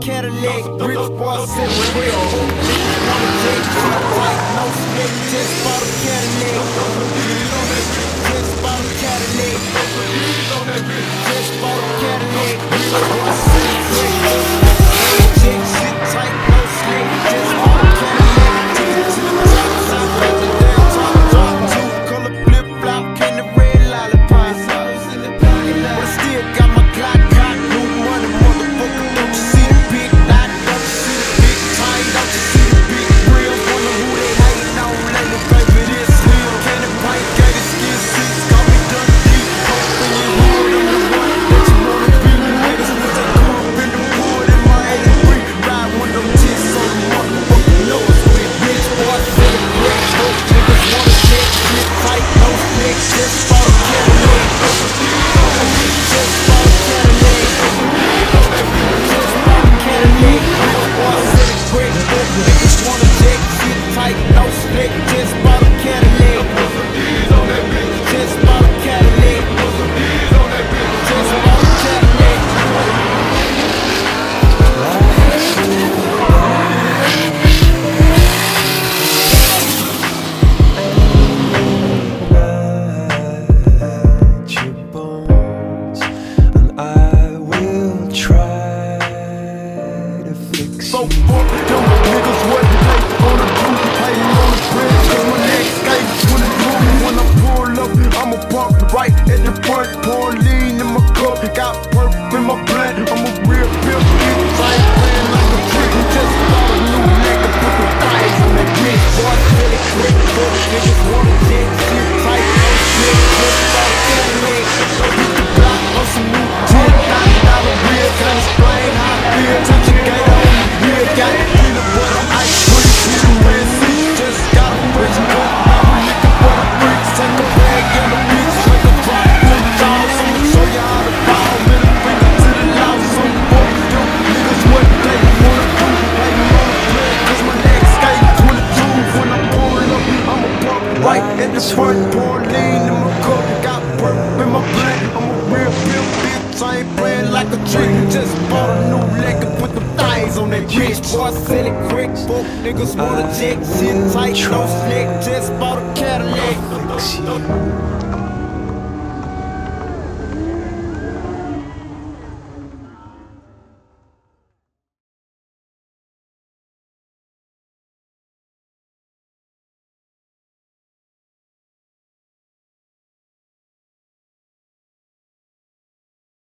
Cadillac, rich boy sitting real. Wanna take shit right, no slick, just bought a Cadillac. Just bought a Cadillac. Just bought a Cadillac, rich boy sitting real. Check shit tight, no slick, just bought a Cadillac. Take it to the top, side, right the damn top, drop two color flip flop, candy red lollipop. But still got my clock, new money, motherfucker. Don't you see the big dot? Don't you see the big tie? Don't you see the big real? Wonder who they hating on lately, baby, this hill. Candy paint, gated skin seats, call me Dundee. Hope in your hood, I'm the one that you wanna be. Niggas with that curve in the wood in my 83. Ride one of them tits on the motherfucker, know it's with bitch. Boy, feel the brick, hope niggas wanna check shit tight, no flex, just for the Cadillac. Just for the Cadillac. Just for the Cadillac. Real boy, feel the brick, hope niggas wanna check shit tight, no flex, just for the Cadillac. Just for the Cadillac. Just for the Cadillac. Your bones, and I will try to fix So you. fuck them niggas wasn't late on the truth, hating on the bridge, cause my neck skate when it's moving. When I pull up, I'ma park right at the front, pour lean in my cup, got perp in my blood, I'm a real pimp, bitch, I ain't playing like a trick, just bought a new nigga, put the thighs on that bitch, boy, really quick, fuck niggas wanna check shit tight, no shit, just bought a Cadillac, hit the block on some new $10,000 real, kinda explain how I feel, touch a gate on the real, got peanut butter, ice cream, hit the red seat, just got a fresh cup, now we looking for the freaks, take a bag in the bitch, make a drop, flip jaws, I'ma show you how to ball, middle finger to the loud, some boy, them niggas what they wanna do, hating on the blood, cause my neck skate 22, when I pull up, I'ma park right at the front, pour lean in my cup, got perp in my blood, I'm a real pimp, bitch, I ain't playing like a trick, just bought a new leg and put the thighs on that bitch, boy, sell it quick, fuck niggas wanna check shit tight, no slick, just bought a Cadillac. Fix you.